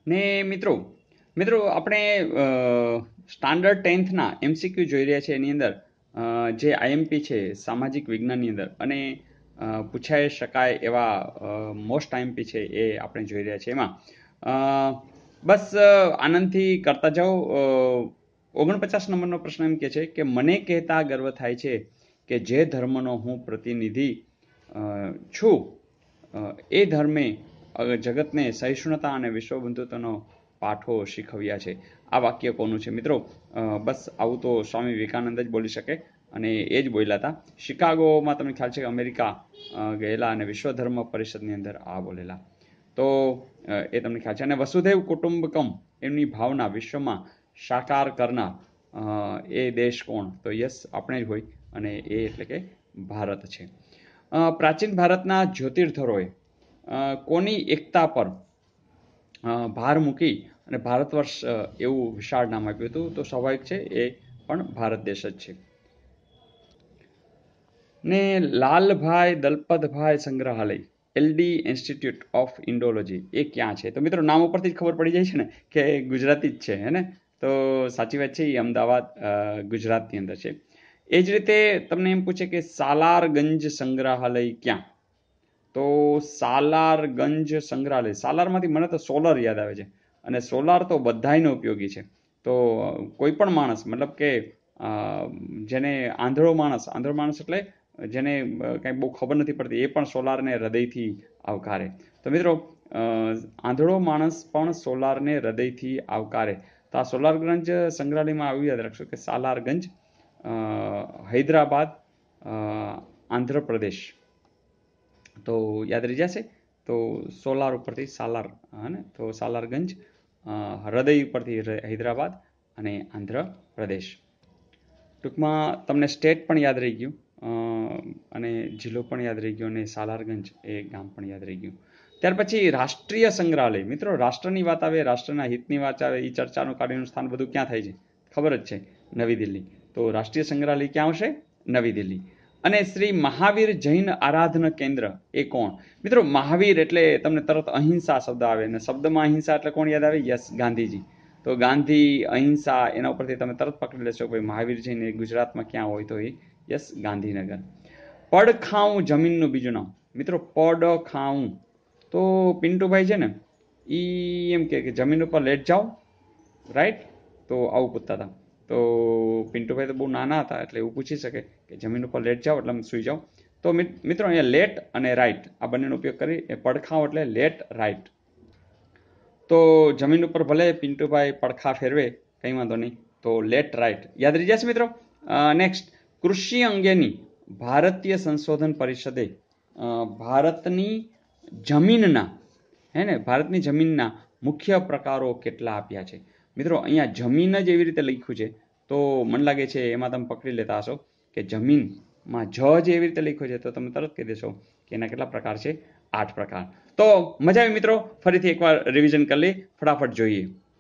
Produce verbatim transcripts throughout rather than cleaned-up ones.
ને મિત્રો મિત્રો આપણે સ્ટાન્ડર્ડ ટેન્થના એમસીક્યુ જોઈ રહ્યા છે. એની અંદર જે આઈએમપી છે સામાજિક વિજ્ઞાનની અંદર અને પૂછાઈ શકાય એવા મોસ્ટ આઈએમપી છે એ આપણે જોઈ રહ્યા છીએ. એમાં બસ આનંદથી કરતા જાઓ. ઓગણપચાસ નંબરનો પ્રશ્ન એમ કહે છે કે મને કહેતા ગર્વ થાય છે કે જે ધર્મનો હું પ્રતિનિધિ છું એ ધર્મે જગતને સહિષ્ણુતા અને વિશ્વબંધુત્વનો પાઠો શીખવ્યા છે. આ વાક્ય કોનું છે મિત્રો? બસ આવું તો સ્વામી વિવેકાનંદ જ બોલી શકે અને એ જ બોલ્યા હતા. શિકાગોમાં તમને ખ્યાલ છે કે અમેરિકા ગયેલા અને વિશ્વ ધર્મ પરિષદની અંદર આ બોલેલા. તો એ તમને ખ્યાલ છે. અને વસુધૈવ કુટુંબકમ એમની ભાવના વિશ્વમાં સાકાર કરનાર એ દેશ કોણ? તો યસ આપણે જ હોય અને એ એટલે કે ભારત છે. પ્રાચીન ભારતના જ્યોતિર્ધરોએ કોની એકતા પર ભાર મૂકી અને ભારત વર્ષ એવું વિશાળ નામ આપ્યું હતું? તો સ્વાભાવિક છે એ પણ ભારત દેશ જ છે. ને લાલભાઈ દલપતભાઈ સંગ્રહાલય એલડી ઇન્સ્ટિટ્યૂટ ઓફ ઇન્ડોલોજી એ ક્યાં છે? તો મિત્રો નામ ઉપરથી જ ખબર પડી જાય છે ને કે ગુજરાતી જ છે હે ને. તો સાચી વાત છે, એ અમદાવાદ ગુજરાતની અંદર છે. એ જ રીતે તમને એમ પૂછે કે સાલારગંજ સંગ્રહાલય ક્યાં? તો સાલારગંજ સંગ્રહાલય, સાલારમાંથી મને તો સોલર યાદ આવે છે અને સોલાર તો બધાયને ઉપયોગી છે. તો કોઈ પણ માણસ મતલબ કે જેને આંધળો માણસ આંધળો માણસ એટલે જેને કંઈ બહુ ખબર નથી પડતી એ પણ સોલારને હૃદયથી આવકારે. તો મિત્રો આંધળો માણસ પણ સોલારને હૃદયથી આવકારે. તો આ સોલારગંજ સંગ્રહાલયમાં આવું યાદ રાખશો કે સાલારગંજ હૈદરાબાદ આંધ્રપ્રદેશ. તો યાદ રહી જશે. તો સોલાર ઉપરથી સાલાર ને તો સાલારગંજ, હૃદય ઉપરથી હૈદરાબાદ અને આંધ્રપ્રદેશ. ટૂંકમાં તમને સ્ટેટ પણ યાદ રહી ગયું અને જિલ્લો પણ યાદ રહી ગયો અને સાલારગંજ એ ગામ પણ યાદ રહી ગયું. ત્યાર પછી રાષ્ટ્રીય સંગ્રહાલય. મિત્રો રાષ્ટ્રની વાત આવે, રાષ્ટ્રના હિતની વાત આવે, એ ચર્ચાનું કાર્યનું સ્થાન બધું ક્યાં થાય છે? ખબર જ છે, નવી દિલ્હી. તો રાષ્ટ્રીય સંગ્રહાલય ક્યાં આવશે? નવી દિલ્હી. અને શ્રી મહાવીર જૈન આરાધન કેન્દ્ર એ કોણ? મિત્રો મહાવીર એટલે તમને તરત અહિંસા શબ્દ આવે અને શબ્દમાં અહિંસા એટલે કોણ યાદ આવે? યસ, ગાંધીજી. તો ગાંધી, અહિંસા, એના ઉપરથી તમે તરત પકડી લેશો ભાઈ મહાવીર જૈન એ ગુજરાતમાં ક્યાં હોય? તો એ યસ ગાંધીનગર. પડખાઉં જમીનનું બીજું નામ. મિત્રો પડખાઉં તો પિન્ટુભાઈ છે ને એ એમ કે જમીન ઉપર લેટ જાઓ, રાઈટ? તો આવું પૂછતા હતા. તો પિન્ટુભાઈ તો બહુ નાના હતા એટલે એવું પૂછી શકે કે જમીન ઉપર લેટ જાઓ એટલે સુઈ જાઓ. તો મિત્રો અહીંયા લેટ અને રાઈટ આ બંનેનો ઉપયોગ કરી એ પડખાઉં એટલે લેટ રાઈટ. તો જમીન ઉપર ભલે પિન્ટુભાઈ પડખા ફેરવે કંઈ વાંધો નહીં, તો લેટ રાઈટ યાદ રહી જશે મિત્રો. નેક્સ્ટ, કૃષિ અંગેની ભારતીય સંશોધન પરિષદે ભારતની જમીનના હે ને ભારતની જમીનના મુખ્ય પ્રકારો કેટલા આપ્યા છે? મિત્રો અહીંયા જમીન જ એવી રીતે લખ્યું છે તો મને લાગે છે એમાં તમે પકડી લેતા હશો કે જમીનમાં જ જ એવી રીતે લખ્યું છે તો તમે તરત કહી દેશો કે એના કેટલા પ્રકાર છે? આઠ પ્રકાર. તો મજા આવી મિત્રો. ફરીથી એકવાર રિવિઝન કરી લઈએ, ફટાફટ જોઈએ.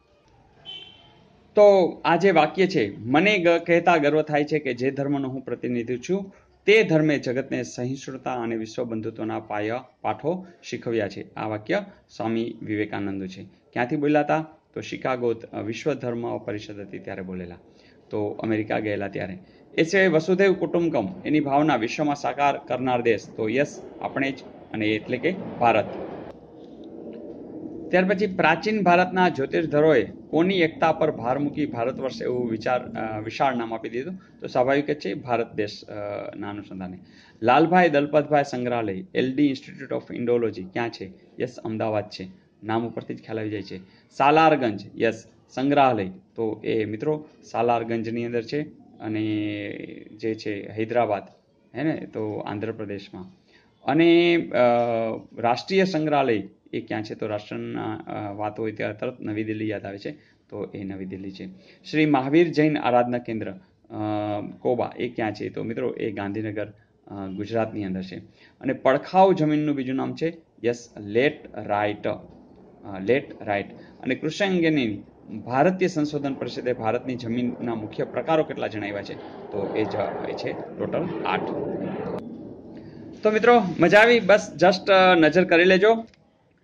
તો આ જે વાક્ય છે, મને કહેતા ગર્વ થાય છે કે જે ધર્મનો હું પ્રતિનિધિ છું તે ધર્મે જગતને સહિષ્ણુતા અને વિશ્વબંધુત્વના પાયા પાઠો શીખવ્યા છે. આ વાક્ય સ્વામી વિવેકાનંદ છે. ક્યાંથી બોલ્યા હતા? તો શિકાગો વિશ્વ ધર્મ પરિષદ હતી ત્યારે બોલેલા. તો અમેરિકા ગયેલા ત્યારે. એ સિવાય વસુધૈવ કુટુંબકમ એની ભાવના વિશ્વમાં સાકાર કરનાર દેશ, તો યસ આપણે જ અને એટલે કે ભારત. ત્યાર પછી પ્રાચીન ભારતના જ્યોતિર્ધરોએ કોની એકતા પર ભાર મૂકી ભારત વર્ષ એવું વિચાર વિશાળ નામ આપી દીધું? તો સ્વાભાવિક જ છે ભારત દેશ ના અનુસંધાને. લાલભાઈ દલપતભાઈ સંગ્રહાલય એલડી ઇન્સ્ટિટ્યૂટ ઓફ ઇન્ડોલોજી ક્યાં છે? યસ અમદાવાદ છે. નામ ઉપરથી જ ખ્યાલ આવી જાય છે. સાલારગંજ યસ સંગ્રહાલય, તો એ મિત્રો સાલારગંજની અંદર છે અને જે છે હૈદરાબાદ હે ને તો આંધ્રપ્રદેશમાં. અને રાષ્ટ્રીય સંગ્રહાલય એ ક્યાં છે? તો રાષ્ટ્રના વાત હોય ત્યારે તરત નવી દિલ્હી યાદ આવે છે, તો એ નવી દિલ્હી છે. શ્રી મહાવીર જૈન આરાધના કેન્દ્ર કોબા એ ક્યાં છે? તો મિત્રો એ ગાંધીનગર ગુજરાતની અંદર છે. અને પડખાઉ જમીનનું બીજું નામ છે yes laterite, laterite. અને કૃષિ અંગેની ભારતીય સંશોધન પરિષદે ભારતની જમીનના મુખ્ય પ્રકારો કેટલા જણાવ્યા છે? તો એ જ છે ટોટલ આઠ. તો મિત્રો મજા આવી? બસ જસ્ટ નજર કરી લેજો.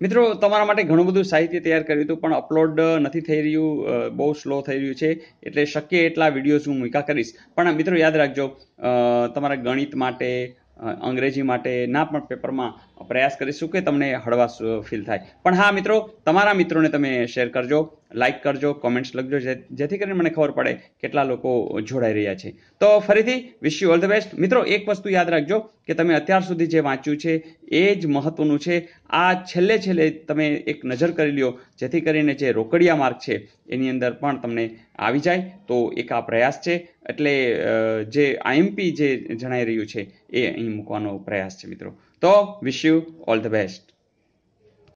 મિત્રો તમારા માટે ઘણું બધું સાહિત્ય તૈયાર કર્યું હતું પણ અપલોડ નથી થઈ રહ્યું, બહુ સ્લો થઈ રહ્યું છે, એટલે શક્ય એટલા વિડીયોઝ હું મૂકા કરીશ. પણ મિત્રો યાદ રાખજો, તમારા ગણિત માટે, અંગ્રેજી માટે ના પણ પેપરમાં પ્રયાસ કરીશું કે તમને હળવાશ ફીલ થાય. પણ હા મિત્રો, તમારા મિત્રોને તમે શેર કરજો, લાઇક કરજો, કોમેન્ટ્સ લખજો, જેથી કરીને મને ખબર પડે કેટલા લોકો જોડાઈ રહ્યા છે. તો ફરીથી wish you all the best. મિત્રો એક વસ્તુ યાદ રાખજો કે તમે અત્યાર સુધી જે વાંચ્યું છે એ જ મહત્વનું છે. આ છેલ્લે છેલ્લે તમે એક નજર કરી લ્યો, જેથી કરીને જે રોકડિયા માર્ક છે એની અંદર પણ તમને આવી જાય. તો એક આ પ્રયાસ છે, એટલે જે આઈએમપી જે જણાઈ રહ્યું છે એ અહીં મૂકવાનો પ્રયાસ છે મિત્રો. તો wish you all the best.